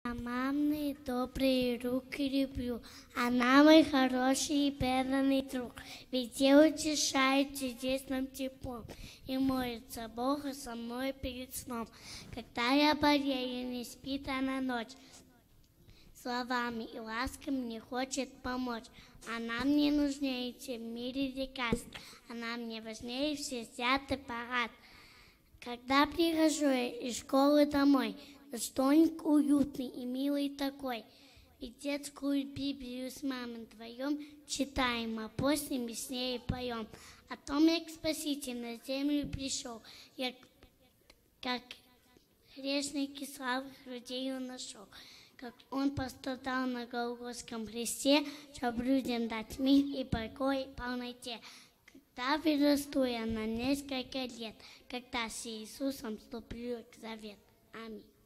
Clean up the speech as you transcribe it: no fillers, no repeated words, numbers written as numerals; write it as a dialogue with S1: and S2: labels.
S1: Мамные добрые руки люблю, она мой хороший и преданный друг. Везде утешает чудесным теплом и молится Богу со мной перед сном. Когда я болею, не спит она ночь, словами и ласками мне хочет помочь. Она мне нужнее, чем в мире лекарств, она мне важнее всех святый парад. Когда прихожу я из школы домой, столик уютный и милый такой, и детскую Библию с мамой вдвоем читаем, а после мы с ней поем. О том, как Спаситель на землю пришел, как грешники слабых людей он нашел, как он пострадал на Голгофском кресте, чтобы людям дать мир и покой в полноте. Когда вырасту я на несколько лет, когда с Иисусом вступлю в завет. Аминь.